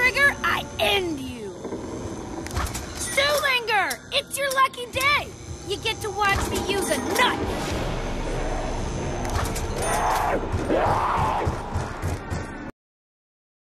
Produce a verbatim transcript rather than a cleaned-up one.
trigger, I end you. Zoolander, it's your lucky day. You get to watch me use a nut.